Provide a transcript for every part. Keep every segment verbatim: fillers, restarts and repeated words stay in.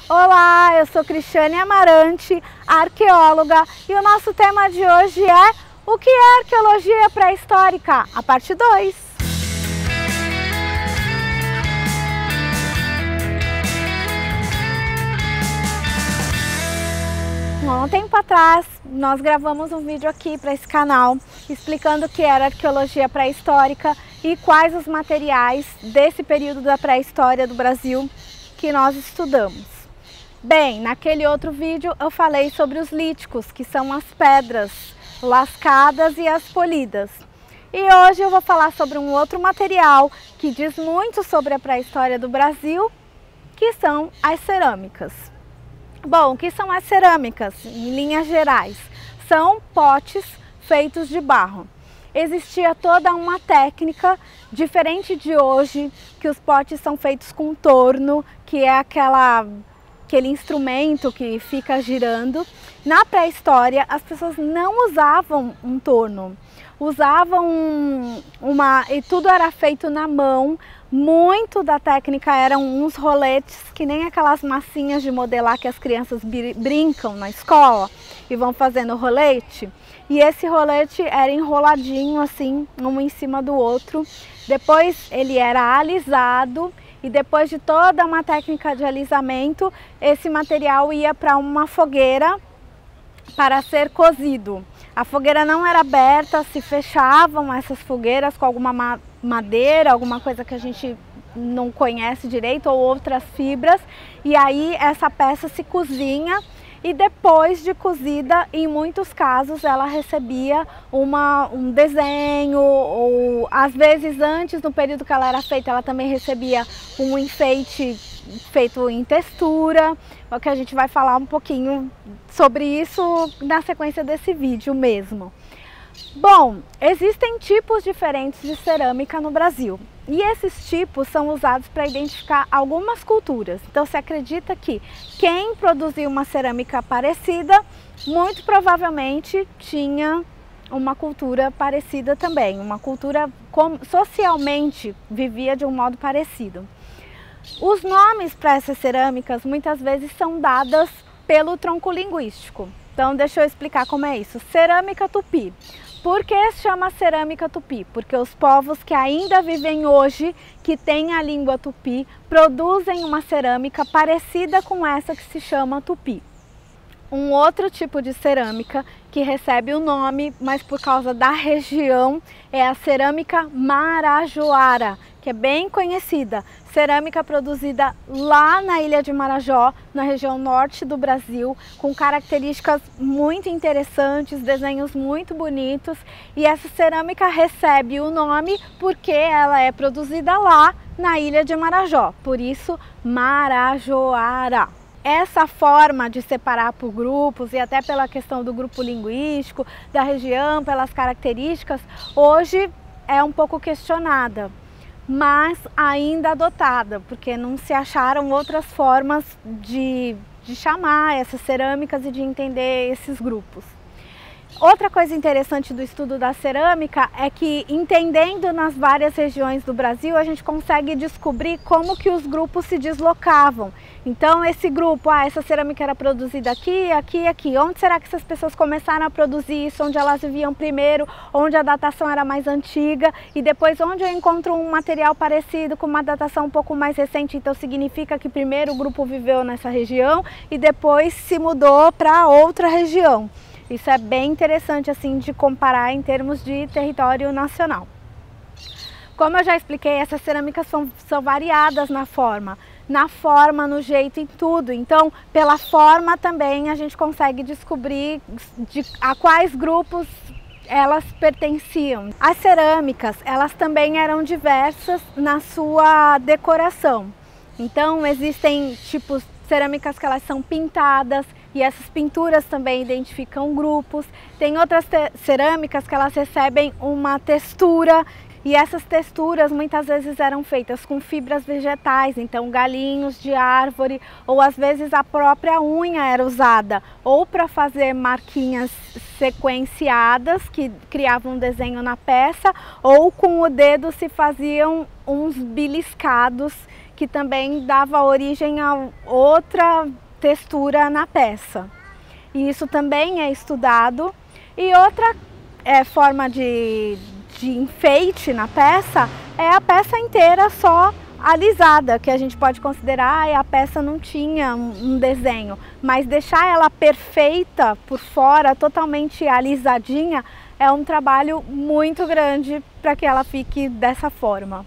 Olá, eu sou Cristiane Amarante, arqueóloga, e o nosso tema de hoje é o que é arqueologia pré-histórica, a parte dois. Há um tempo atrás, nós gravamos um vídeo aqui para esse canal explicando o que era arqueologia pré-histórica e quais os materiais desse período da pré-história do Brasil que nós estudamos. Bem, naquele outro vídeo eu falei sobre os líticos, que são as pedras lascadas e as polidas. E hoje eu vou falar sobre um outro material que diz muito sobre a pré-história do Brasil, que são as cerâmicas. Bom, o que são as cerâmicas, em linhas gerais? São potes feitos de barro. Existia toda uma técnica, diferente de hoje, que os potes são feitos com torno, que é aquela... aquele instrumento que fica girando. Na pré-história, as pessoas não usavam um torno, usavam uma... e tudo era feito na mão. Muito da técnica eram uns roletes, que nem aquelas massinhas de modelar que as crianças brincam na escola e vão fazendo rolete. E esse rolete era enroladinho assim, um em cima do outro. Depois ele era alisado. E depois de toda uma técnica de alisamento, esse material ia para uma fogueira para ser cozido. A fogueira não era aberta, se fechavam essas fogueiras com alguma madeira, alguma coisa que a gente não conhece direito, ou outras fibras. E aí essa peça se cozinha. E depois de cozida, em muitos casos, ela recebia uma, um desenho, ou às vezes antes, no período que ela era feita, ela também recebia um enfeite feito em textura, o que a gente vai falar um pouquinho sobre isso na sequência desse vídeo mesmo. Bom, existem tipos diferentes de cerâmica no Brasil. E esses tipos são usados para identificar algumas culturas. Então se acredita que quem produziu uma cerâmica parecida, muito provavelmente tinha uma cultura parecida também. Uma cultura com, socialmente vivia de um modo parecido. Os nomes para essas cerâmicas muitas vezes são dados pelo tronco linguístico. Então deixa eu explicar como é isso. Cerâmica tupi. Por que se chama cerâmica tupi? Porque os povos que ainda vivem hoje, que têm a língua tupi, produzem uma cerâmica parecida com essa que se chama tupi. Um outro tipo de cerâmica que recebe o nome, mas por causa da região, é a cerâmica marajoara, que é bem conhecida. Cerâmica produzida lá na ilha de Marajó, na região norte do Brasil, com características muito interessantes, desenhos muito bonitos. E essa cerâmica recebe o nome porque ela é produzida lá na ilha de Marajó, por isso marajoara. Essa forma de separar por grupos e até pela questão do grupo linguístico, da região, pelas características, hoje é um pouco questionada, mas ainda adotada, porque não se acharam outras formas de, de chamar essas cerâmicas e de entender esses grupos. Outra coisa interessante do estudo da cerâmica é que, entendendo nas várias regiões do Brasil, a gente consegue descobrir como que os grupos se deslocavam. Então esse grupo, ah, essa cerâmica era produzida aqui, aqui, aqui. Onde será que essas pessoas começaram a produzir isso? Onde elas viviam primeiro, onde a datação era mais antiga, e depois onde eu encontro um material parecido com uma datação um pouco mais recente, então significa que primeiro o grupo viveu nessa região e depois se mudou para outra região. Isso é bem interessante assim de comparar em termos de território nacional. Como eu já expliquei, essas cerâmicas são, são variadas na forma, na forma, no jeito, em tudo. Então, pela forma também a gente consegue descobrir de, a quais grupos elas pertenciam. As cerâmicas, elas também eram diversas na sua decoração. Então, existem tipos cerâmicas que elas são pintadas, e essas pinturas também identificam grupos. Tem outras cerâmicas que elas recebem uma textura, e essas texturas muitas vezes eram feitas com fibras vegetais, então galinhos de árvore, ou às vezes a própria unha era usada, ou para fazer marquinhas sequenciadas que criavam um desenho na peça, ou com o dedo se faziam uns beliscados que também dava origem a outra textura na peça. E isso também é estudado. E outra é, forma de, de enfeite na peça é a peça inteira só alisada, que a gente pode considerar, ah, a peça não tinha um desenho, mas deixar ela perfeita por fora, totalmente alisadinha, é um trabalho muito grande para que ela fique dessa forma.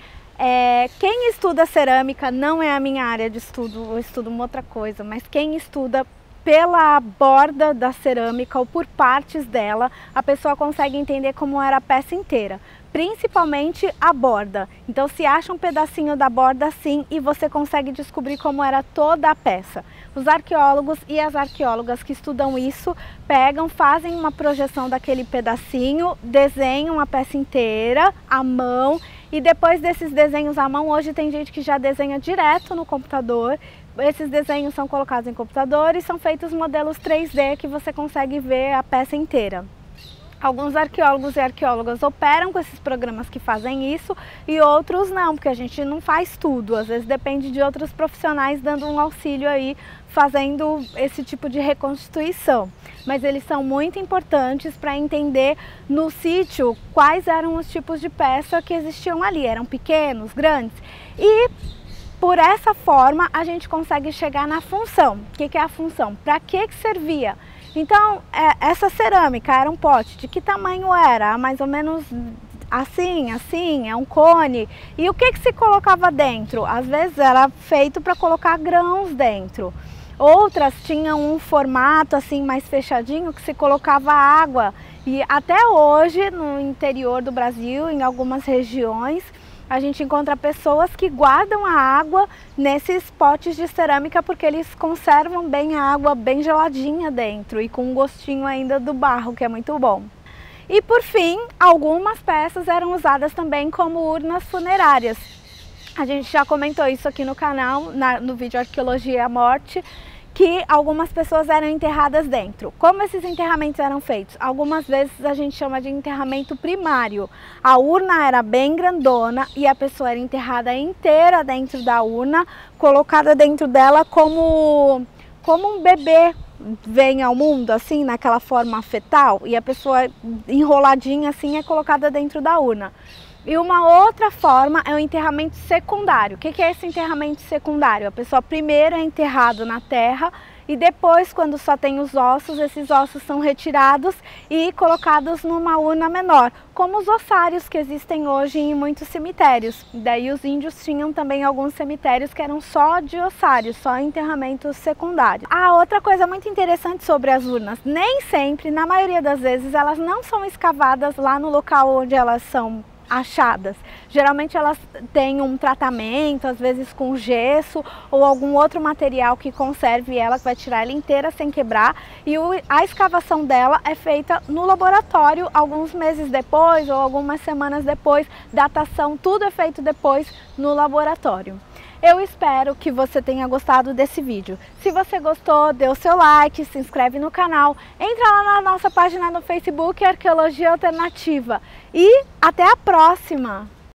É, quem estuda cerâmica, não é a minha área de estudo, eu estudo uma outra coisa, mas quem estuda pela borda da cerâmica ou por partes dela, a pessoa consegue entender como era a peça inteira, principalmente a borda. Então se acha um pedacinho da borda assim e você consegue descobrir como era toda a peça. Os arqueólogos e as arqueólogas que estudam isso pegam, fazem uma projeção daquele pedacinho, desenham a peça inteira à mão e depois desses desenhos à mão, hoje tem gente que já desenha direto no computador. Esses desenhos são colocados em computador e são feitos modelos três D que você consegue ver a peça inteira. Alguns arqueólogos e arqueólogas operam com esses programas que fazem isso e outros não, porque a gente não faz tudo. Às vezes depende de outros profissionais dando um auxílio aí, fazendo esse tipo de reconstituição. Mas eles são muito importantes para entender no sítio quais eram os tipos de peça que existiam ali. Eram pequenos, grandes? E por essa forma a gente consegue chegar na função. O que que é a função? Para que que servia? Então, é, essa cerâmica era um pote, de que tamanho era? Mais ou menos assim, assim, é um cone. E o que que se colocava dentro? Às vezes era feito para colocar grãos dentro. Outras tinham um formato assim mais fechadinho que se colocava água. E até hoje, no interior do Brasil, em algumas regiões, a gente encontra pessoas que guardam a água nesses potes de cerâmica porque eles conservam bem a água bem geladinha dentro e com um gostinho ainda do barro, que é muito bom. E por fim, algumas peças eram usadas também como urnas funerárias. A gente já comentou isso aqui no canal, na, no vídeo Arqueologia e a Morte, que algumas pessoas eram enterradas dentro. Como esses enterramentos eram feitos? Algumas vezes a gente chama de enterramento primário. A urna era bem grandona e a pessoa era enterrada inteira dentro da urna, colocada dentro dela como, como um bebê vem ao mundo, assim, naquela forma fetal, e a pessoa enroladinha assim é colocada dentro da urna. E uma outra forma é o enterramento secundário. O que é esse enterramento secundário? A pessoa primeiro é enterrada na terra e depois, quando só tem os ossos, esses ossos são retirados e colocados numa urna menor, como os ossários que existem hoje em muitos cemitérios. Daí os índios tinham também alguns cemitérios que eram só de ossários, só enterramentos secundários. Ah, outra coisa muito interessante sobre as urnas, nem sempre, na maioria das vezes, elas não são escavadas lá no local onde elas são achadas. Geralmente elas têm um tratamento, às vezes com gesso ou algum outro material que conserve ela, que vai tirar ela inteira sem quebrar, e o, a escavação dela é feita no laboratório alguns meses depois ou algumas semanas depois, datação, tudo é feito depois no laboratório. Eu espero que você tenha gostado desse vídeo. Se você gostou, dê o seu like, se inscreve no canal, entra lá na nossa página no Facebook Arqueologia Alternativa e até a próxima!